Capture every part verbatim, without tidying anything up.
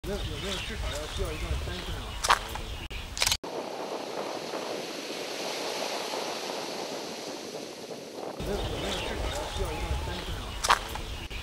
没有有没有至少要需要一段三十秒的时间？有没有有没有至少要需要一段三十秒的时间？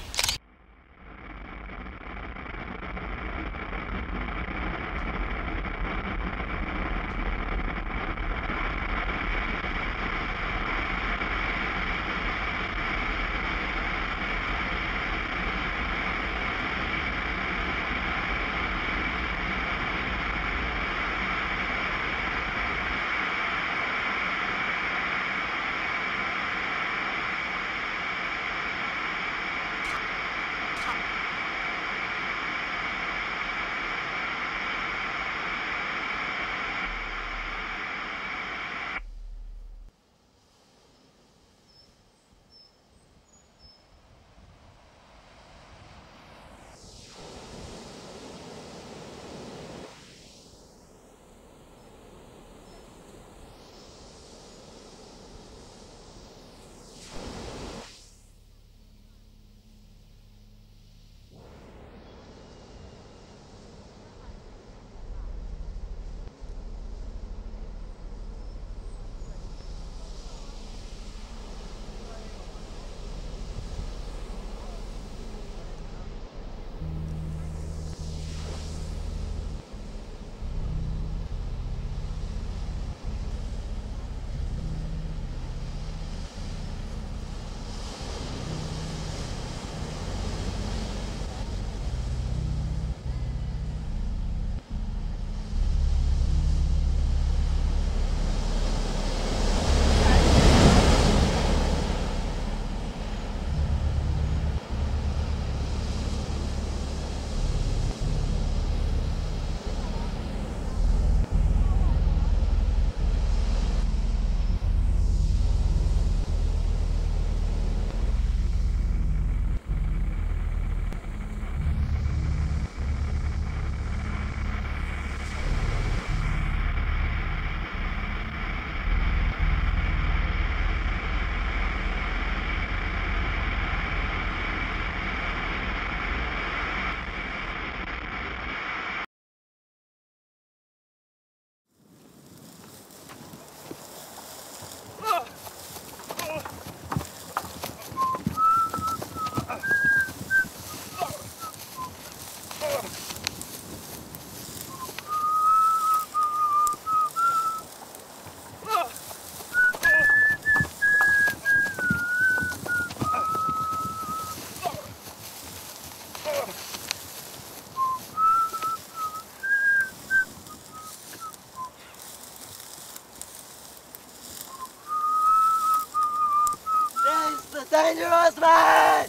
Dangerous man!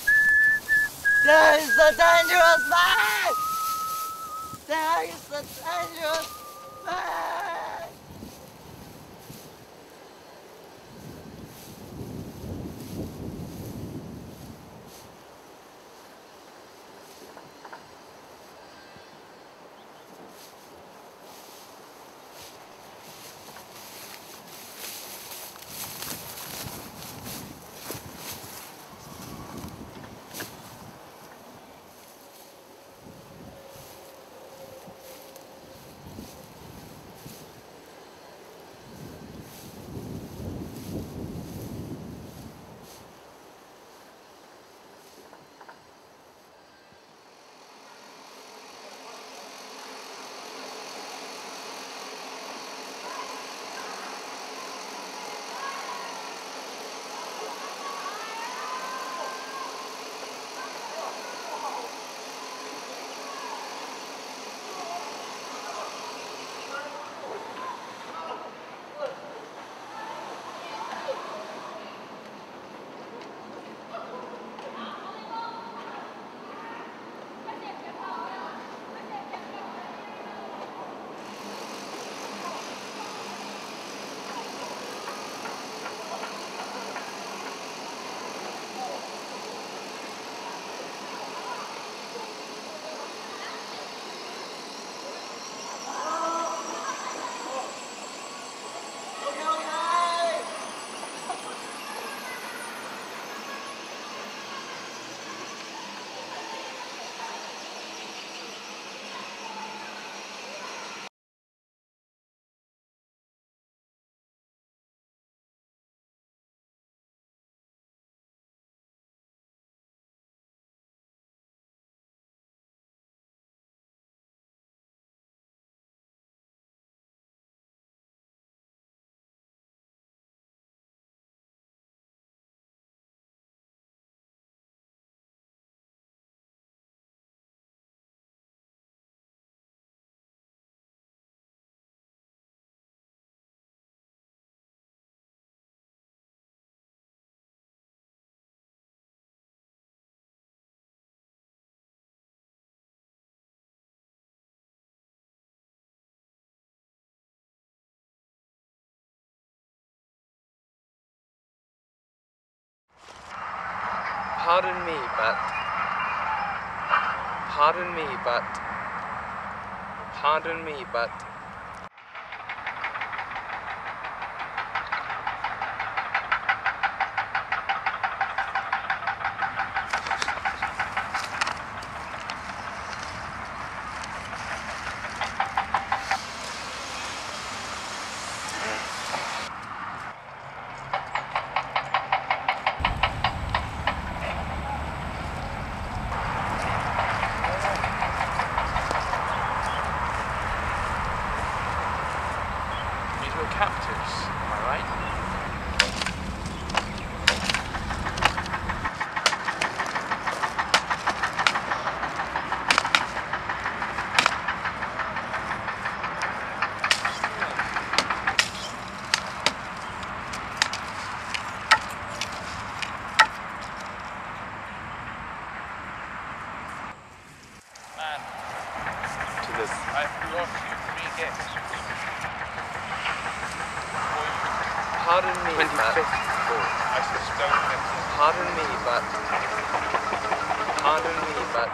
There is the dangerous man! There is the dangerous man! Pardon me, but... Pardon me, but... Pardon me, but... These were captives, am I right? Man, to this. I brought you three gifts. Pardon me, twenty-fifth but... I suspect it. Pardon me, but... Pardon me, but...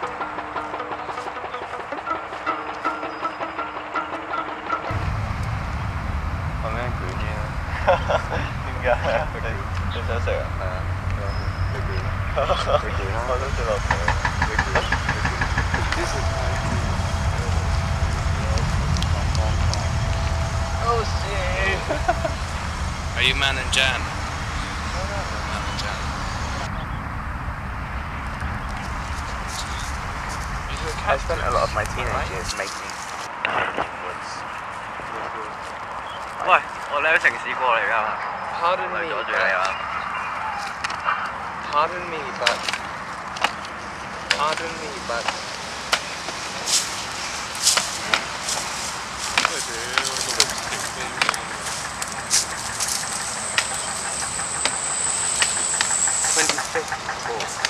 後面舉嘢啦。點解啊？你你想食啊？係啊，你舉啦。你舉啦。我都食落去。你舉。This is Oh shit! Are you Man and Jan? Man and Jan. I spent a lot of my teenage years making woods. 喂，我哋喺城市過嚟㗎嘛？ Pardon 嚟 me, 阻住 but... 你啊！ Pardon me, but... Pardon me, but... twenty-fifth floor.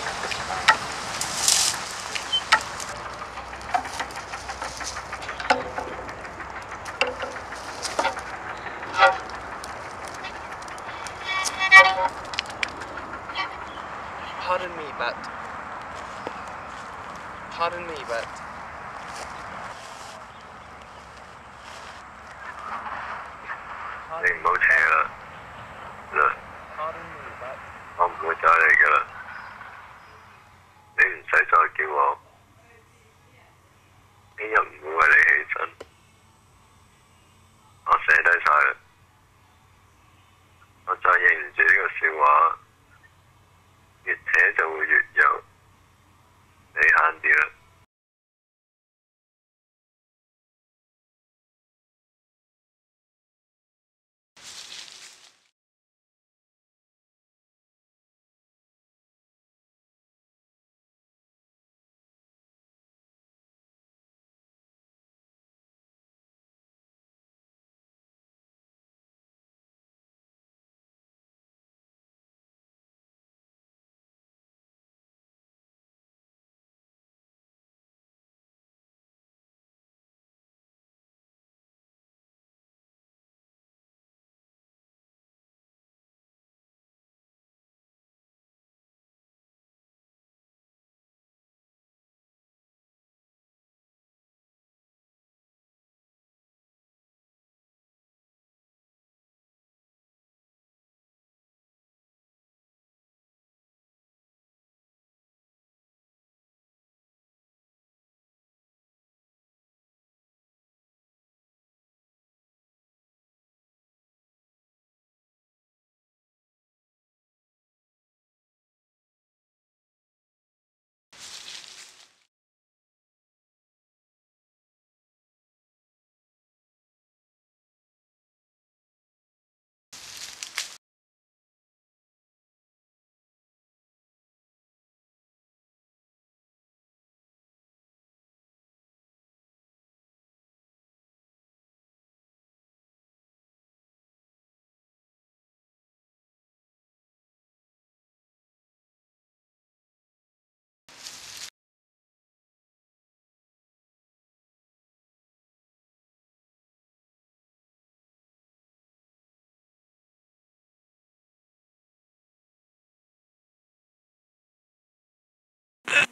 Pardon me, but... Pardon me, but... 你唔好扯啦，嗱， Pardon me, but... 我唔會找你㗎啦，你唔使再叫我，聽日唔會為你起身，我寫低晒啦，我再認唔住呢個笑話，越扯就會越有，你慳啲啦。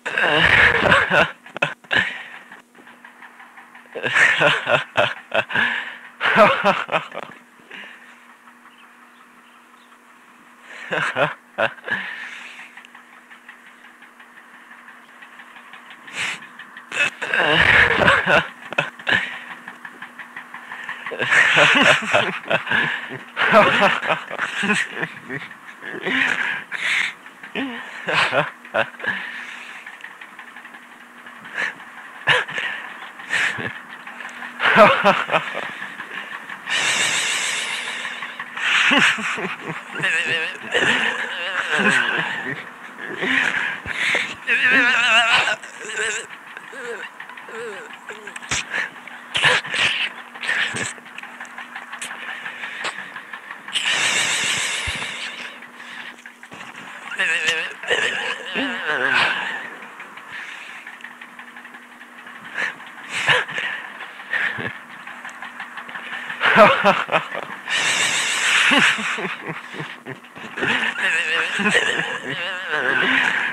Ha ha ha.